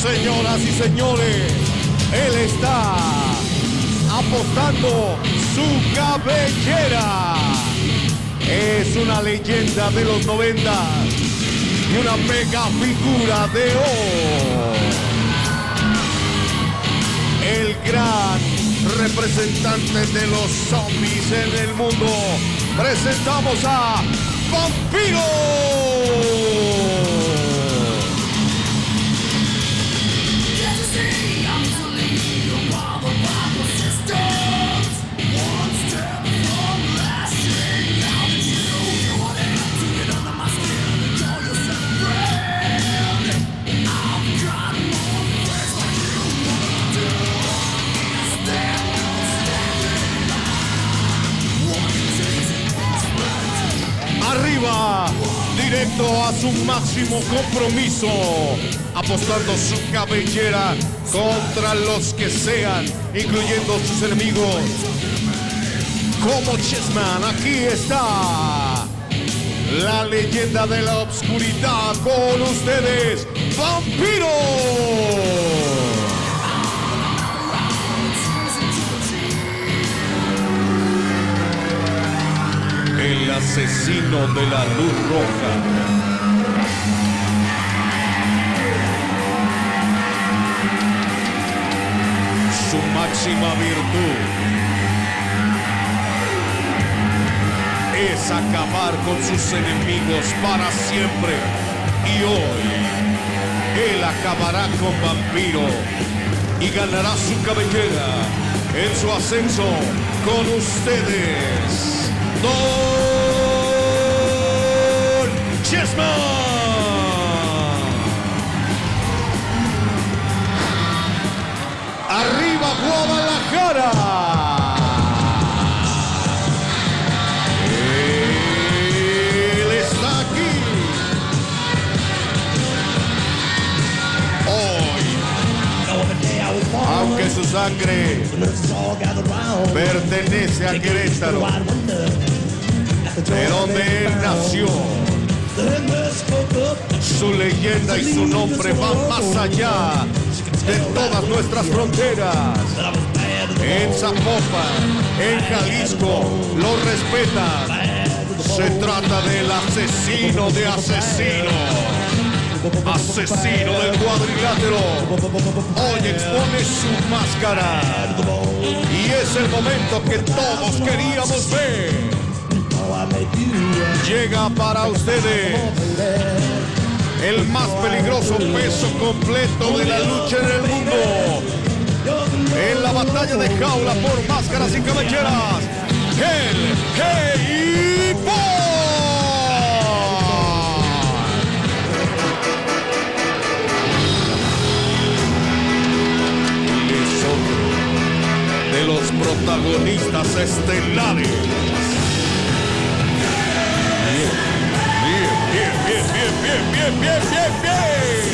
Señoras y señores, él está apostando su cabellera. Es una leyenda de los 90 y una mega figura de hoy. El gran representante de los zombies en el mundo. Presentamos a Vampiro. Arriba, directo a su máximo compromiso, apostando su cabellera contra los que sean, incluyendo sus enemigos. Como Chessman, aquí está la leyenda de la oscuridad con ustedes, Vampiro. El asesino de la luz roja. Su máxima virtud es acabar con sus enemigos para siempre. Y hoy, él acabará con Vampiro y ganará su cabellera en su ascenso con ustedes. Don Chessman. Arriba Guadalajara. Él está aquí. Hoy, aunque su sangre pertenece a Querétaro, de donde él nació, su leyenda y su nombre van más allá de todas nuestras fronteras. En Zapopan, en Jalisco, lo respetan. Se trata del asesino de asesinos, asesino del cuadrilátero. Hoy expone su máscara y es el momento que todos queríamos ver. Llega para ustedes el más peligroso peso completo de la lucha en el mundo. En la batalla de jaula por máscaras y cabelleras, el Hey-Boy. Es otro de los protagonistas estelares. Bien.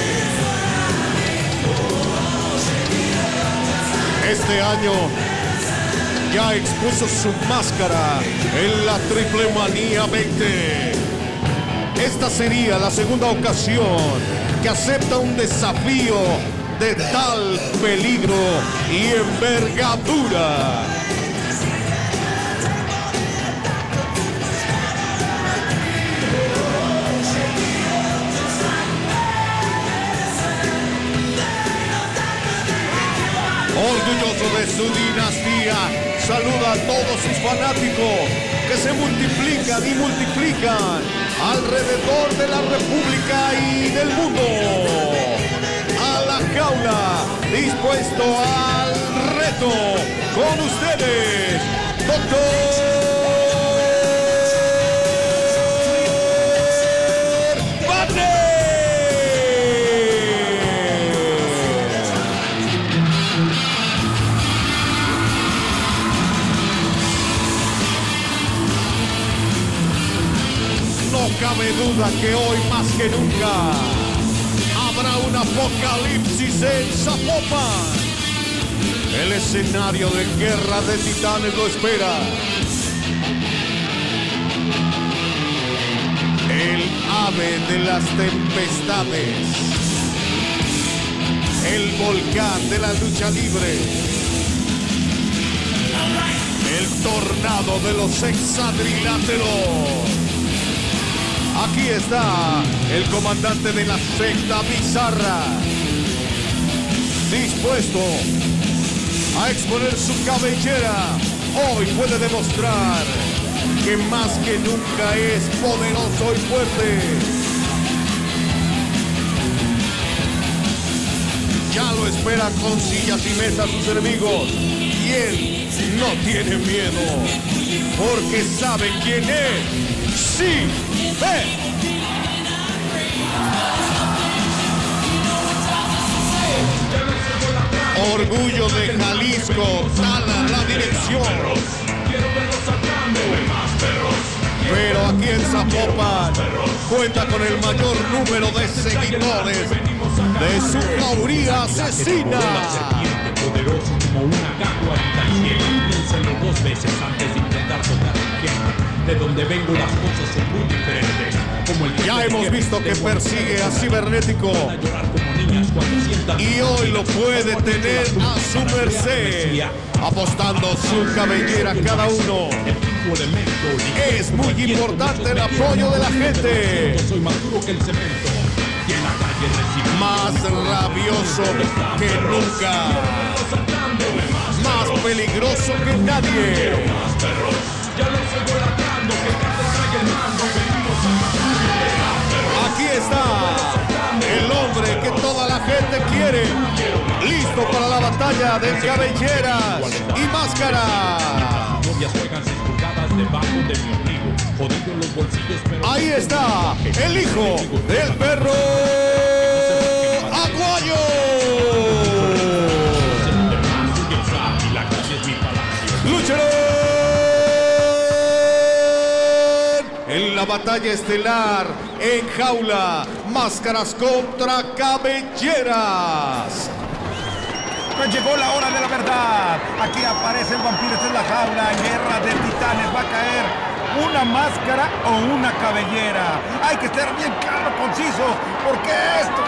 Este año ya expuso su máscara en la Triple Manía 20. Esta sería la segunda ocasión que acepta un desafío de tal peligro y envergadura. Orgulloso de su dinastía, saluda a todos sus fanáticos que se multiplican y multiplican alrededor de la República y del mundo. A la jaula, dispuesto al reto, con ustedes, Doctor No cabe duda que hoy más que nunca habrá un apocalipsis en Zapopan. El escenario de guerra de titanes lo espera. El ave de las tempestades. el volcán de la lucha libre, el tornado de los hexadriláteros. Aquí está el comandante de la secta bizarra, dispuesto a exponer su cabellera. Hoy puede demostrar que más que nunca es poderoso y fuerte. Ya lo esperan con sillas y mesas sus enemigos, y él no tiene miedo, porque sabe quién es. ¡Sí! ¡Ve! Orgullo de Jalisco, Tala la dirección. Pero aquí en Zapopan cuenta con el mayor número de seguidores de su jauría asesina. Poderoso como una caguarita y ciega. Piénsalo 2 veces antes de intentar tocar el tiempo. De donde vengo las cosas son muy diferentes. Como el ya hemos visto que persigue a Cibernético y hoy lo puede tener a su merced, apostando su cabellera cada uno. Es muy importante el apoyo de la gente. Soy más duro que el cemento. Y en la calle recibí más rabioso que nunca, más peligroso que nadie. Aquí está el hombre que toda la gente quiere, listo para la batalla de cabelleras y máscaras. Ahí está el hijo del perro Aguayo. Lucharán en la batalla estelar en jaula, máscaras contra cabelleras. Pues llegó la hora de la verdad. Aquí aparece el vampiro, esta es la jaula, en guerra de titanes. Va a caer una máscara o una cabellera. Hay que ser bien claro, conciso, porque esto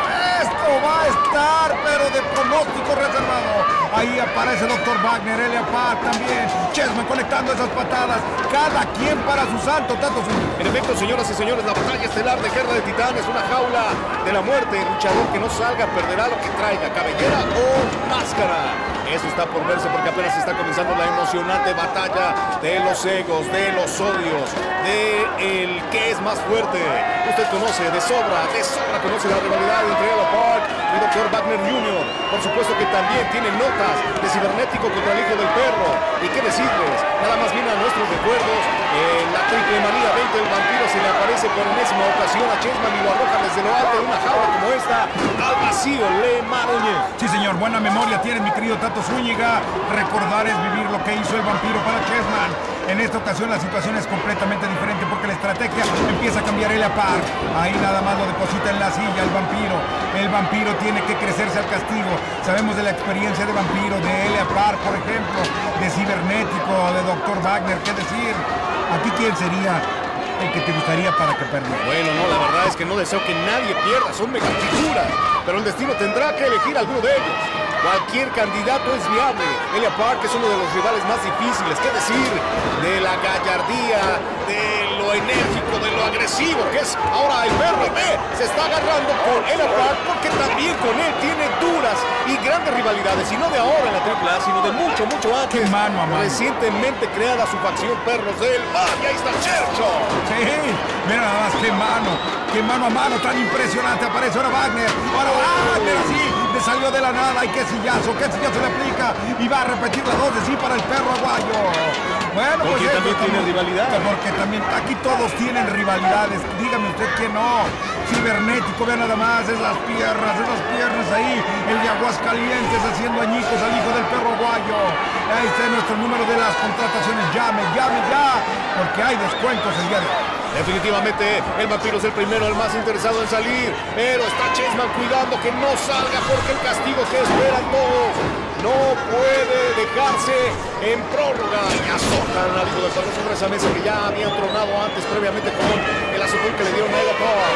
va a estar, pero de pronóstico reservado. Ahí aparece Dr. Wagner, Elia Park también, Chessman conectando esas patadas, cada quien para su santo, tanto su... En efecto, señoras y señores, la batalla estelar de Guerra de Titanes, una jaula de la muerte. El luchador que no salga perderá lo que traiga, cabellera o máscara. Eso está por verse, porque apenas está comenzando la emocionante batalla de los egos, de los odios, de el que es más fuerte. Usted conoce de sobra conoce la rivalidad entre Elia Park y Dr. Wagner Jr. Por supuesto que también tiene notas de Cibernético contra el hijo del perro. ¿Y qué decirles? Nada más viene a nuestros recuerdos. En la triple manía 20 el vampiro se le aparece por enésima ocasión a Chessman y lo arroja desde lo alto de una jaula como esta al vacío. Le Maroñez. Sí, señor, buena memoria tiene mi querido Tato Zúñiga. Recordar es vivir lo que hizo el vampiro para Chessman. En esta ocasión la situación es completamente diferente porque la estrategia empieza a cambiar. Elia Park, ahí nada más lo deposita en la silla el vampiro. El vampiro tiene que crecerse al castigo. Sabemos de la experiencia de vampiro, de Elia Park, por ejemplo, de Cibernético, de Dr. Wagner. ¿Qué decir? ¿Aquí quién sería el que te gustaría para que perdiera? Bueno, no, la verdad es que no deseo que nadie pierda, son megafiguras, pero el destino tendrá que elegir alguno de ellos. Cualquier candidato es viable. Elia Park es uno de los rivales más difíciles. ¿Qué decir de la gallardía, de lo enérgico, de lo agresivo que es ahora el perro? Se está agarrando con Elia Park porque también con él tiene duras y grandes rivalidades, y no de ahora en la AAA, sino de mucho antes. Mano a mano. Recientemente creada su facción Perros del Mar. Y ahí está Chercho. Sí, mira nada más, qué mano a mano tan impresionante. Aparece ahora Wagner. Ahora Wagner así, le salió de la nada. Y qué sillazo le aplica. Y va a repetir la 2 de sí para el perro Aguayo. Bueno, pues porque también tiene rivalidad. Porque también aquí todos tienen rivalidades. Dígame usted que no. Cibernético, vea nada más esas piernas ahí. El de Aguascalientes haciendo añicos al hijo del perro Aguayo. Ahí está nuestro número de las contrataciones. Llame ya, porque hay descuentos el día de hoy. Definitivamente el vampiro es el primero, el más interesado en salir, pero está Chessman cuidando que no salga, porque el castigo que esperan todos no puede dejarse en prórroga. Y azotan al hijo del perro sobre esa mesa que ya habían tronado antes previamente con el azotón que le dieron a Elia Park.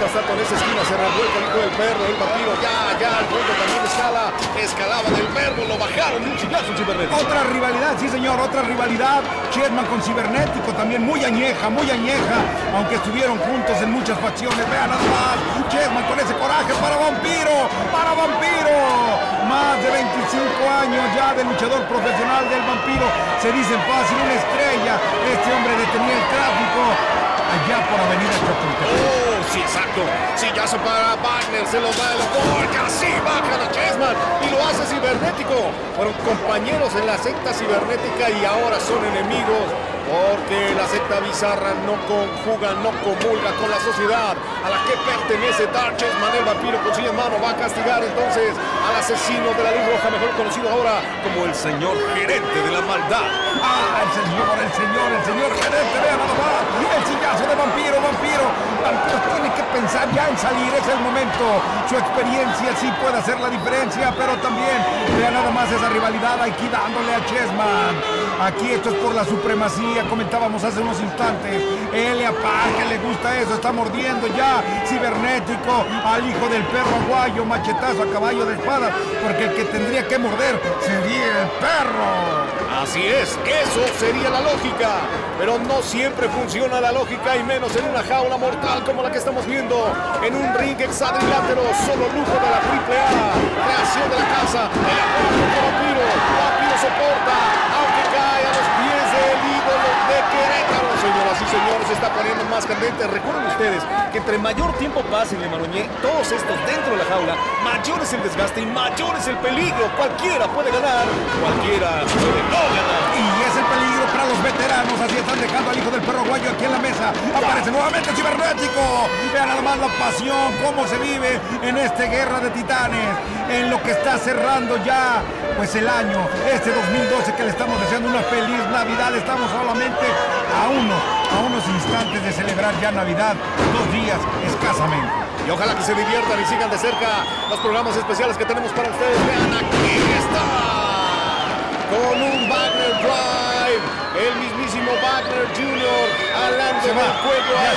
Mientras tanto, en esa esquina se revuelca el hijo del perro, el vampiro. Ya, al fondo también escalaba del perro, lo bajaron de un chillazo cibernético. Otra rivalidad, sí señor, otra rivalidad. Chessman con Cibernético, también muy añeja, aunque estuvieron juntos en muchas facciones. Vean nada más, Chessman con ese coraje para Vampiro. Más de 25 años ya de luchador profesional del Vampiro. Se dice fácil, una estrella. Este hombre detenía el tráfico allá por Avenida Chapultepec. Oh, sí, exacto. Si ya se para Wagner, se lo da el porque así baja a Chessman y lo hace Cibernético. Fueron compañeros en la secta cibernética y ahora son enemigos porque la secta bizarra no conjuga, no comulga con la sociedad a la que pertenece Dark Chessman. El vampiro con silla en mano va a castigar entonces al asesino de la Luz Roja, mejor conocido ahora como el señor gerente de la maldad. Ah, el señor gerente, vean nada más. El sillazo de Vampiro tiene que pensar ya en salir, es el momento. Su experiencia sí puede hacer la diferencia, pero también vean nada más esa rivalidad aquí dándole a Chessman. Aquí esto es por la supremacía, comentábamos hace unos instantes. Elia Park, que le gusta eso, está mordiendo ya Cibernético al hijo del perro aguayo, machetazo a caballo de espada, porque el que tendría que morder sería el perro. Así es, eso sería la lógica, pero no siempre funciona la lógica y menos en una jaula mortal como la que estamos viendo, en un ring hexadrilátero, solo lujo de la AAA, creación de la casa, el apoyo de Vampiro soporta, aunque cae a los pies del ídolo de Querétaro. Señoras y señores, se está poniendo más candente. Recuerden ustedes que entre mayor tiempo pase en el Maroñé, todos estos dentro de la jaula, mayor es el desgaste y mayor es el peligro. Cualquiera puede ganar, cualquiera puede no ganar. Y es el peligro para los veteranos. Así están dejando al hijo del perro aguayo aquí en la mesa. Aparece nuevamente Cibernético. Vean nada más la pasión, cómo se vive en esta guerra de titanes, en lo que está cerrando ya pues el año, este 2012, que le estamos deseando una feliz Navidad. Estamos solamente a unos instantes de celebrar ya Navidad, 2 días escasamente. Y ojalá que se diviertan y sigan de cerca los programas especiales que tenemos para ustedes. Vean, aquí está, con un Wagner Drive, el mismísimo Wagner Jr. alando del cuello a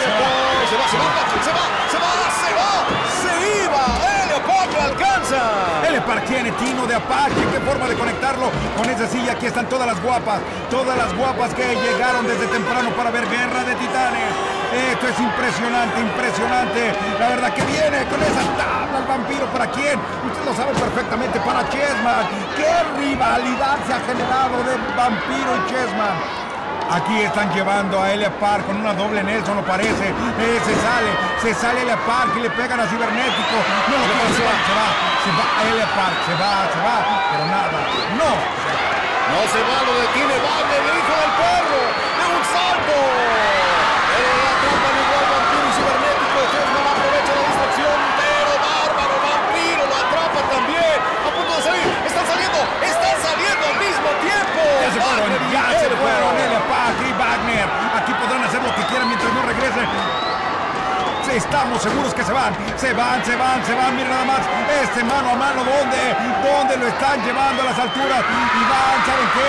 se iba, Elia Park lo alcanza. Elia Park tiene tino de Apache, qué forma de conectarlo con esa silla. Aquí están todas las guapas que llegaron desde temprano para ver Guerra de Titanes. Esto es impresionante. La verdad que viene con esa tabla el vampiro. ¿Para quién? Usted lo sabe perfectamente, para Chessman. ¡Qué rivalidad se ha generado de Vampiro y Chessman! Aquí están llevando a Elia Park con una doble Nelson, lo parece. Se sale Elia Park y le pegan a Cibernético. No, se va Elia Park, se va, pero nada, no se va, lo detiene Wagner, el hijo del perro, de un salto. Pero lo atrapan igual Vampiro y Cibernético. Chessman aprovecha la distracción, pero bárbaro, Vampiro lo atrapa también. A punto de salir, están saliendo al mismo tiempo. Ya se fueron Elia Park y Wagner. Aquí podrán hacer lo que quieran mientras no regresen. Estamos seguros que se van. Miren nada más, mano a mano, ¿dónde lo están llevando a las alturas? Y van, ¿saben qué?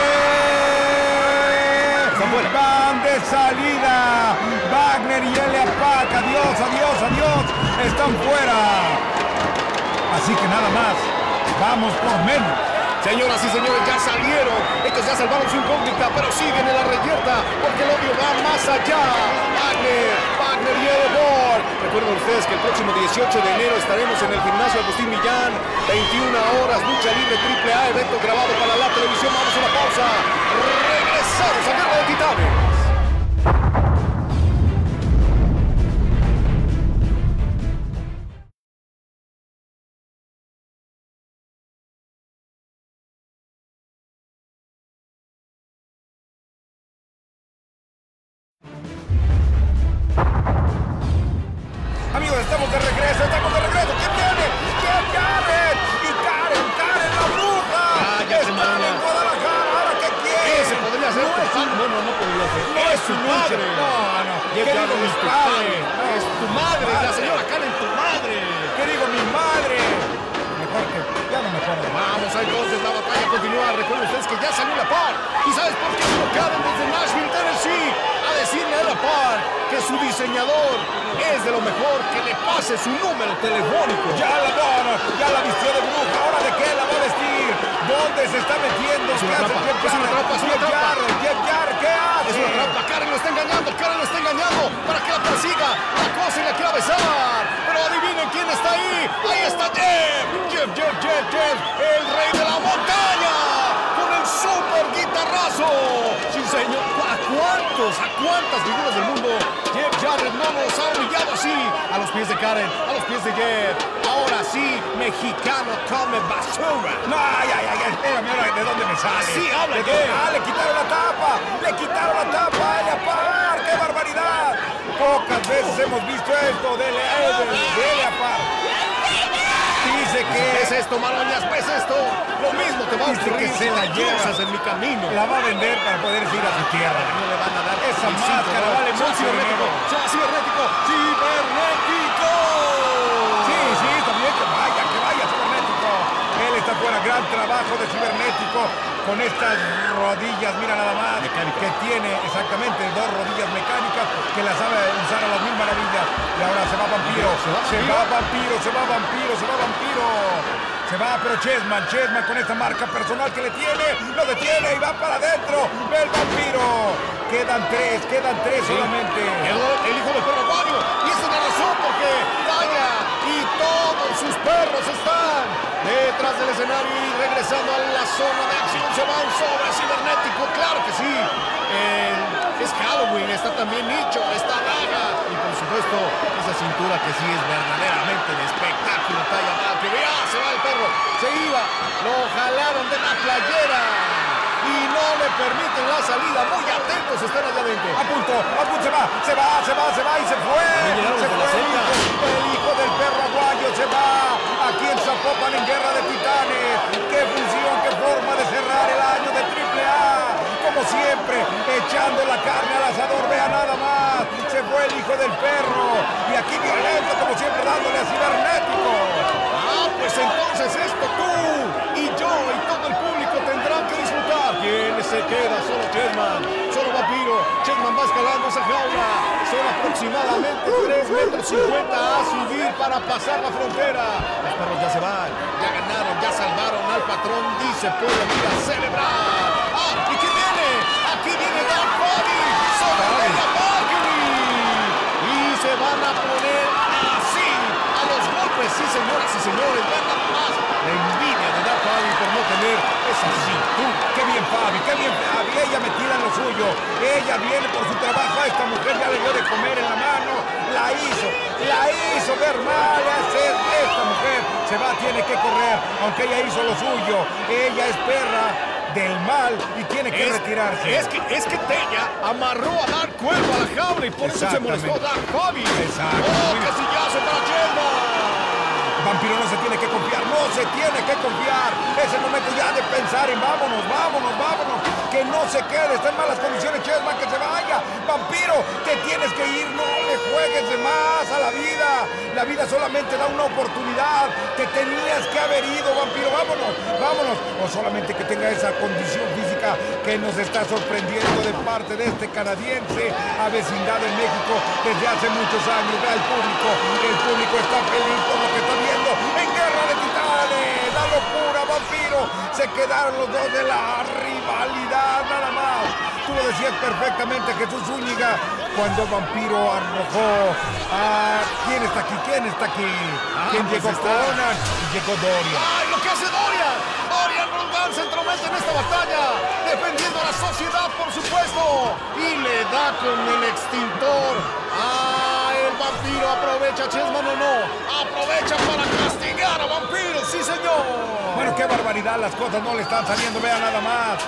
Van de salida Wagner y Elia Park. Adiós. Están fuera. Así que nada más, vamos por menos. Señoras y señores, ya salieron. Ellos ya salvaron su incógnita, pero siguen en la reyerta porque el odio va más allá. Wagner y Elia Park. Recuerden ustedes que el próximo 18 de enero estaremos en el gimnasio Agustín Millán, 21 horas, lucha libre AAA, evento grabado para la televisión. Vamos a una pausa. Regresamos a Guerra de Titanes. Amigos, estamos de regreso. ¿Quién viene? Y Karen, la bruja. Están en Guadalajara. ¿Ahora qué quiere? Ese podría ser tu padre. No podría ser. No es su madre. No. ¿Qué digo mi padre? Es tu madre, la señora Karen, tu madre. ¿Qué digo mi madre? Mejor que ya no me acuerdo. Vamos, entonces la batalla continúa. Recuerden ustedes que ya salió la par. ¿Y sabes por qué se lo quedan desde Nashville, Tennessee? A decir decirle a la par que su diseñador es de lo mejor, que le pase su número telefónico. Ya la vistió de bruja. ¿Ahora de qué la va a vestir? ¿Dónde se está metiendo? Es una trampa, es una trampa, es una trampa. Jeff Jarrett, ¿qué hace? Es una trampa. Karen lo está engañando, Karen lo está engañando para que la persiga, la cosa y la quiera besar. Pero adivinen quién está ahí. Ahí está Jeff, el rey de la montaña, con el super guitarrazo. Sí, señor. ¿A cuántas figuras del mundo Jeff Jarrett no nos ha humillado así? A los pies de Karen, a los pies de Jeff. Ahora sí, mexicano come basura. No, espérame, ahora, ¿de dónde me sale? Así habla Jeff. Le quitaron la tapa, a Elia Park, ¡qué barbaridad! Pocas veces hemos visto esto de Elia Park. Dice que... ¿Qué es esto, Maloñas? ¿Qué es esto? Lo mismo te va a ocurrir que se la llevas en mi camino. La va a vender para poder ir a su tierra. No le van a dar esa máscara, vale mucho cibernético. ¡Cibernético! Sí, también que vaya, cibernético. Él está fuera, gran trabajo de cibernético con estas rodillas, mira nada más, que tiene exactamente 2 rodillas mecánicas que las sabe usar a las mil maravillas. Y ahora se va Vampiro, se va, pero Chessman con esta marca personal que le tiene, lo detiene y va para adentro. Ve el Vampiro. Quedan tres solamente. El hijo del perro Aguayo. Y esa es la razón porque Taya y todos sus perros están detrás del escenario y regresando a la zona de acción. Se van sobre cibernético, claro que sí. Es Halloween, está también Nicho, está Daga. Y por supuesto, esa cintura que sí es verdaderamente de espectáculo. Taya va, que vea, se va el perro. Se iba, lo jalaron de la playera y no le permiten la salida. Muy atentos están allá adentro. A punto, se va y se fue. El hijo del perro Aguayo se va. Aquí en Zapopan en Guerra de Titanes. Qué función, qué forma de cerrar el año de AAA. Como siempre, echando la carne al asador. Vea nada más. Se fue el hijo del perro. Y aquí violento, como siempre, dándole a cibernético. Pues entonces esto tú y yo y todo el público tendrán que disfrutar. ¿Quién se queda? Solo Chessman, solo Vampiro. Chessman va escalando esa jaula. Son aproximadamente 3,50 metros a subir para pasar la frontera. Los perros ya se van, ya ganaron, ya salvaron al patrón y se pueden ir a celebrar. ¿Y quién viene? Aquí viene Dark Body sobre Elia Park. Y se van a poner así a los golpes. Sí, señoras y señores, vean nada más la envidia de Dark Body por no tener esa cintura. Qué bien, Fabi. Ella metida en lo suyo. Ella viene por su trabajo. A esta mujer ya le dio de comer en la mano. La hizo ver mal. Esta mujer se va, tiene que correr. Aunque ella hizo lo suyo. Ella es perra del mal y tiene que retirarse. Es que Tella amarró a Dark Cuervo a la jaula y por eso se molestó Dark Body. Exacto. ¡Oh, casillazo para Chessman! Vampiro no se tiene que confiar, es el momento ya de pensar en vámonos, que no se quede, está en malas condiciones Chessman, que se vaya. Vampiro, te tienes que ir, no le juegues de más a la vida solamente da una oportunidad, te tenías que haber ido, Vampiro, vámonos, o solamente que tenga esa condición física que nos está sorprendiendo de parte de este canadiense avecindado en México desde hace muchos años. Vea el público está feliz por lo que está viendo en Guerra de Titanes. La locura, Vampiro, se quedaron los dos de la rivalidad nada más. Tú lo decías perfectamente, Jesús Zúñiga, cuando Vampiro arrojó a... ¿Quién está aquí? ¿Quién llegó? Conan y llegó Dorian. ¡Ay, lo que hace Dorian! Dorian Roldán se entromete en esta batalla, defendiendo a la sociedad, por supuesto, y le da con el extintor. El Vampiro aprovecha, Chessman o no, aprovecha para castigar a Vampiro, sí señor. Bueno, qué barbaridad, las cosas no le están saliendo, vea nada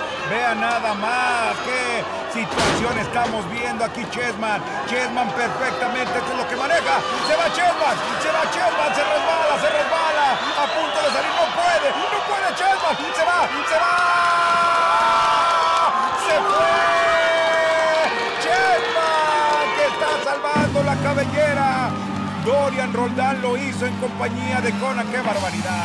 más, qué situación estamos viendo aquí. Chessman perfectamente, esto es lo que maneja. Se va Chessman, se resbala, a punto de salir, no puede Chessman, se fue Chessman, que está salvando la cabellera. Dorian Roldán lo hizo en compañía de Conan. ¡Qué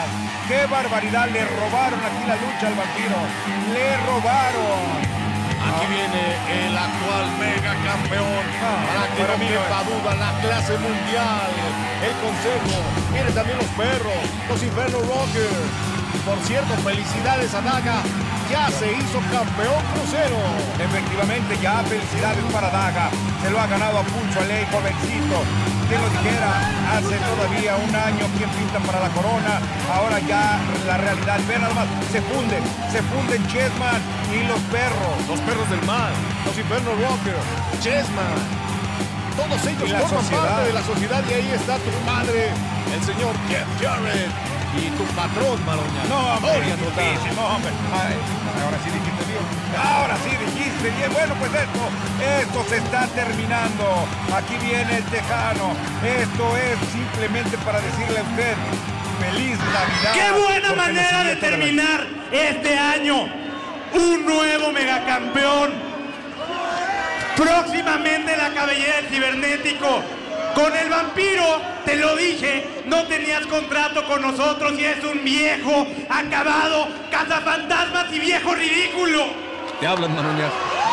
barbaridad! Le robaron aquí la lucha al Vampiro. Le robaron. Aquí viene el actual mega campeón. Para que no quepa duda, la clase mundial. El consejo. Vienen también los perros, los Inferno Rockers. Por cierto, felicidades a Daga. Ya se hizo campeón crucero. Efectivamente, ya felicidades para Daga. Se lo ha ganado a pulso a ley, jovencito. Quien lo dijera, hace todavía un año quien pintan para la corona. Ahora ya la realidad, ven nada más, se funden Chessman y los perros. Los perros del mal, los Inferno Rockers, Chessman. Todos ellos forman parte de la sociedad y ahí está tu padre, el señor Jeff Jarrett. Y tu patrón, Maroña. No, hombre, muchísimo, hombre. Ay, ahora sí dijiste bien. Ahora sí dijiste bien. Bueno, pues esto se está terminando. Aquí viene el Tejano. Esto es simplemente para decirle a usted feliz Navidad. ¡Qué buena manera de terminar este año! Un nuevo megacampeón. Próximamente la cabellera del cibernético. Con el vampiro, te lo dije, no tenías contrato con nosotros y es un viejo, acabado, cazafantasmas y viejo ridículo. Te hablan, Maroña.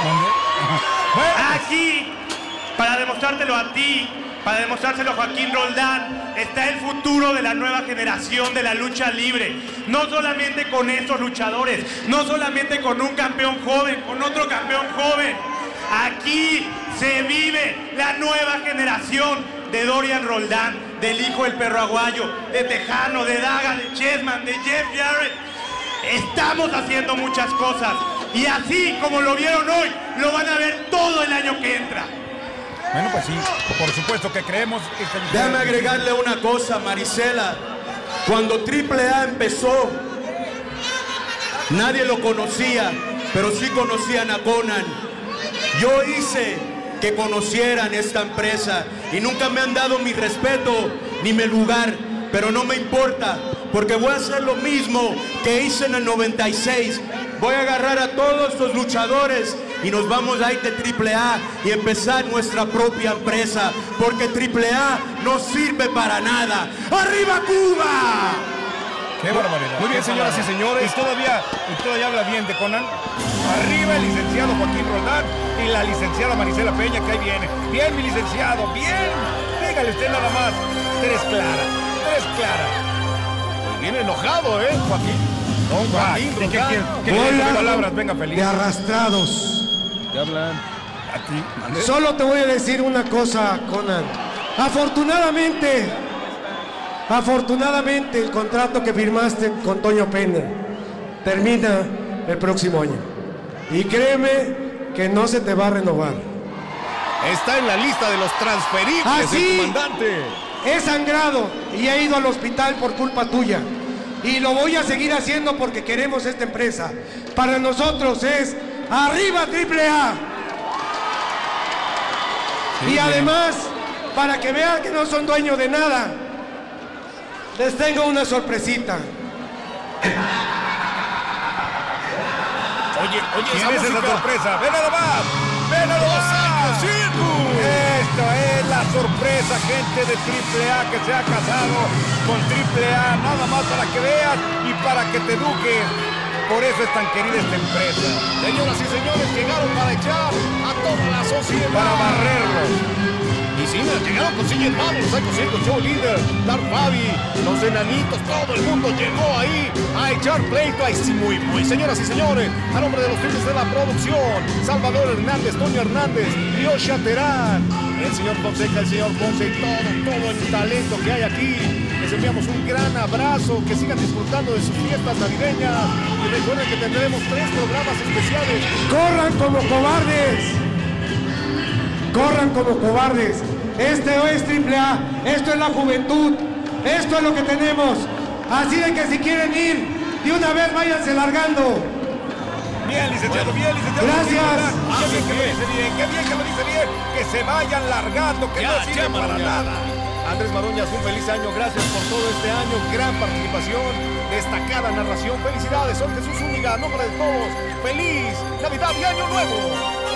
Aquí, para demostrártelo a ti, para demostrárselo a Joaquín Roldán, está el futuro de la nueva generación de la lucha libre. No solamente con estos luchadores, no solamente con un campeón joven, con otro campeón joven. Aquí se vive la nueva generación de Dorian Roldán, del hijo del perro aguayo, de Tejano, de Daga, de Chessman, de Jeff Jarrett. Estamos haciendo muchas cosas y así como lo vieron hoy, lo van a ver todo el año que entra. Bueno, pues sí, por supuesto que creemos. Déjame agregarle una cosa, Marisela. Cuando AAA empezó, nadie lo conocía, pero sí conocían a Conan. Yo hice que conocieran esta empresa y nunca me han dado mi respeto ni mi lugar, pero no me importa, porque voy a hacer lo mismo que hice en el 96. Voy a agarrar a todos los luchadores y nos vamos a ir de AAA y empezar nuestra propia empresa, porque AAA no sirve para nada. ¡Arriba Cuba! ¡Qué barbaridad! Muy bien, señoras y señores. Y todavía habla bien de Conan. Arriba el licenciado Joaquín Roldán y la licenciada Marisela Peña, que ahí viene. Bien, mi licenciado, bien. Dígale usted nada más. Tres claras. Pues viene enojado, Joaquín. Don Joaquín Roldán. ¿Qué palabras? Venga, feliz. De arrastrados. ¿Qué hablan? A ti, mande. Solo te voy a decir una cosa, Conan. Afortunadamente el contrato que firmaste con Toño Pena termina el próximo año. Y créeme que no se te va a renovar. Está en la lista de los transferibles, el comandante. He sangrado y he ido al hospital por culpa tuya. Y lo voy a seguir haciendo porque queremos esta empresa. Para nosotros es ¡arriba AAA! Y además, para que vean que no son dueños de nada, les tengo una sorpresita. Oye, ¿quién es esa sorpresa? ¡Ven nada más! Esto es la sorpresa, gente de AAA que se ha casado con AAA, nada más para que veas y para que te eduques. Por eso es tan querida esta empresa. Señoras y señores, llegaron para echar a toda la sociedad. Para barrerlos. Y sí, llegaron con Sigel Vamos, los Psycho Circus, Joe Líder, Dark Fabi, los enanitos, todo el mundo llegó ahí a echar pleito. Ay, sí, muy. Señoras y señores, a nombre de los jefes de la producción, Salvador Hernández, Toño Hernández, Yoshia Terán, el señor Fonseca, el señor Ponce y todo el talento que hay aquí. Les enviamos un gran abrazo, que sigan disfrutando de sus fiestas navideñas y recuerden que tendremos 3 programas especiales. ¡Corran como cobardes! ¡Corran como cobardes! Este es AAA, esto es la juventud, esto es lo que tenemos. Así de que si quieren ir, de una vez váyanse largando. Bien, licenciado, bien, licenciado. Gracias. Qué bien que lo dice bien. Que se vayan largando, que no sirven para nada. Andrés Maroñas, un feliz año, gracias por todo este año, gran participación, destacada narración, felicidades, soy Jesús Zúñiga, a nombre de todos, feliz Navidad y Año Nuevo.